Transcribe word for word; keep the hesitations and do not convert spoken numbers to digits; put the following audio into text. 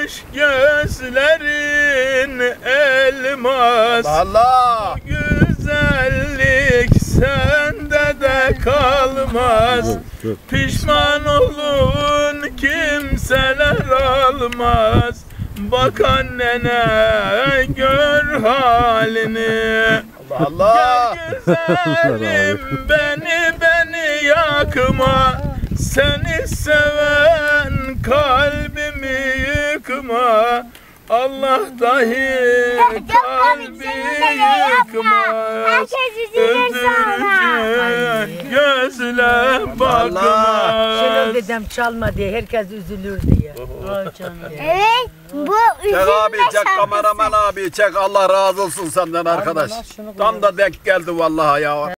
Bakmış gözlerin elmas. Allah. Güzellik sende de kalmaz. Pişman olun kimseler almaz. Bak annene gör halini. Allah. Gel güzelim beni beni yakma. Seni seven kalbimi yıkma. Allah dahi kalbi yıkmaz. Öldürücü gözle bakmaz. Şenol dedem çalma diye herkes üzülür diye. Evet, bu Çek abi, çek kameraman abi, çek, Allah razı olsun senden arkadaş. Tam da denk geldi vallahi ya.